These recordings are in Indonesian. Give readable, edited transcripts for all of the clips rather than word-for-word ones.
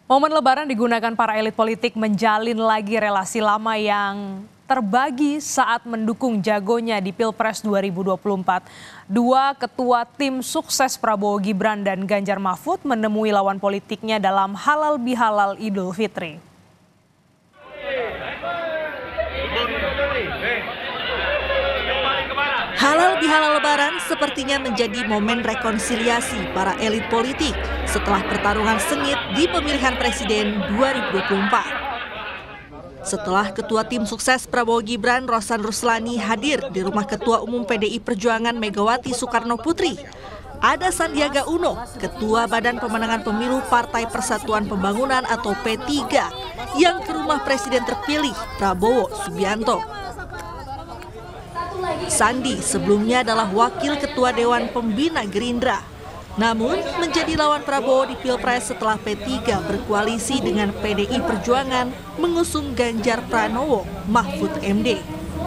Momen Lebaran digunakan para elit politik menjalin lagi relasi lama yang terbagi saat mendukung jagonya di Pilpres 2024. Dua ketua tim sukses Prabowo Gibran dan Ganjar Mahfud menemui lawan politiknya dalam halal bihalal Idul Fitri. Halal bihalal Lebaran sepertinya menjadi momen rekonsiliasi para elit politik setelah pertarungan sengit di pemilihan presiden 2024. Setelah Ketua Tim Sukses Prabowo Gibran Rosan Ruslani hadir di rumah Ketua Umum PDI Perjuangan Megawati Soekarno Putri, ada Sandiaga Uno, Ketua Badan Pemenangan Pemilu Partai Persatuan Pembangunan atau P3, yang ke rumah Presiden terpilih Prabowo Subianto. Sandi sebelumnya adalah Wakil Ketua Dewan Pembina Gerindra, namun menjadi lawan Prabowo di Pilpres setelah P3 berkoalisi dengan PDI Perjuangan mengusung Ganjar Pranowo Mahfud MD.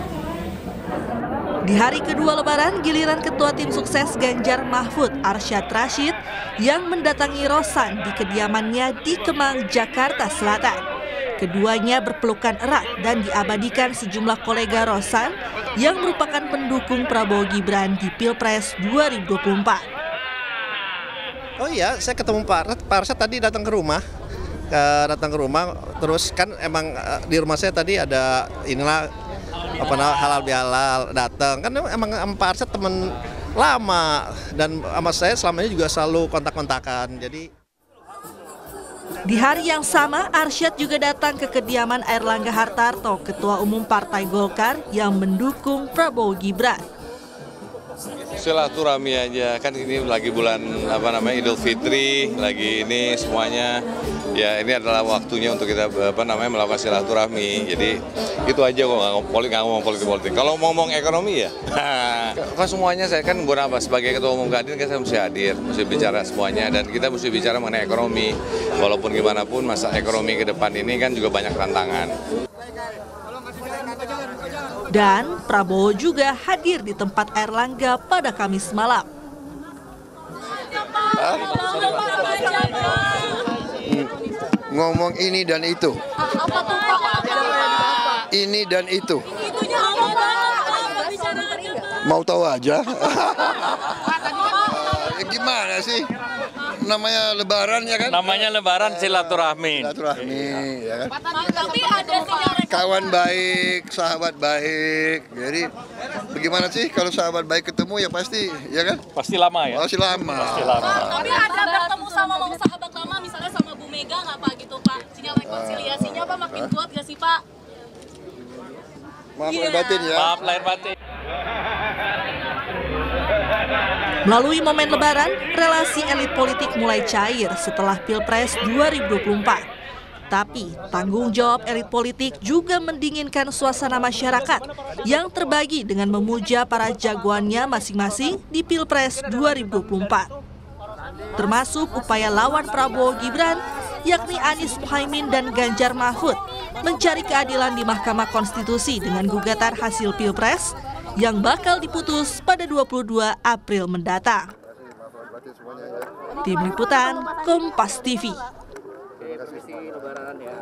Di hari kedua Lebaran, giliran Ketua Tim Sukses Ganjar Mahfud Arsyad Rashid yang mendatangi Rosan di kediamannya di Kemang, Jakarta Selatan. Keduanya berpelukan erat dan diabadikan sejumlah kolega Rosan yang merupakan pendukung Prabowo Gibran di Pilpres 2024. Oh iya, saya ketemu Pak Arsyad tadi datang ke rumah, terus kan emang di rumah saya tadi ada halal bihalal datang, kan emang Pak Arsyad teman lama dan sama saya selama ini juga selalu kontak-kontakan. Di hari yang sama, Arsyad juga datang ke kediaman Airlangga Hartarto, Ketua Umum Partai Golkar yang mendukung Prabowo Gibran. Silaturahmi aja, kan ini lagi bulan Idul Fitri, lagi ini semuanya ya ini adalah waktunya untuk kita melakukan silaturahmi. Jadi itu aja kok, nggak ngomong politik. Kalau ngomong ekonomi ya, kan semuanya saya kan sebagai Ketua Umum Kadin kan saya mesti hadir, mesti bicara semuanya dan kita mesti bicara mengenai ekonomi. Walaupun gimana pun masa ekonomi ke depan ini kan juga banyak tantangan. Dan Prabowo juga hadir di tempat Airlangga pada Kamis malam. Ngomong ini dan itu. Ini dan itu. Mau tahu aja. Gimana sih? Namanya Lebaran ya kan? Namanya Lebaran silaturahmi. Silaturahmi, ya kan? Kawan baik, sahabat baik. Jadi bagaimana sih kalau sahabat baik ketemu ya pasti, ya kan? Pasti lama ya? Pasti lama. Tapi ada bertemu sama sahabat lama, misalnya sama Bu Mega nggak Pak gitu Pak? Sinyal rekonsiliasinya Pak makin kuat nggak sih Pak? Maaf lahir batin ya. Maaf lahir batin. Melalui momen Lebaran, relasi elit politik mulai cair setelah Pilpres 2024. Tapi tanggung jawab elit politik juga mendinginkan suasana masyarakat yang terbagi dengan memuja para jagoannya masing-masing di Pilpres 2024. Termasuk upaya lawan Prabowo Gibran, yakni Anies Mohaimin dan Ganjar Mahfud, mencari keadilan di Mahkamah Konstitusi dengan gugatan hasil Pilpres yang bakal diputus pada 22 April mendatang. Tim Liputan, Kompas TV.